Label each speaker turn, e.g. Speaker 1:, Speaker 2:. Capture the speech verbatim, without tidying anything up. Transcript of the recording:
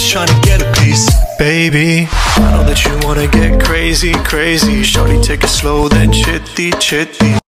Speaker 1: just trying to get a piece. Baby, I know that you wanna get crazy, crazy. Shorty, take it slow, then chitty, chitty.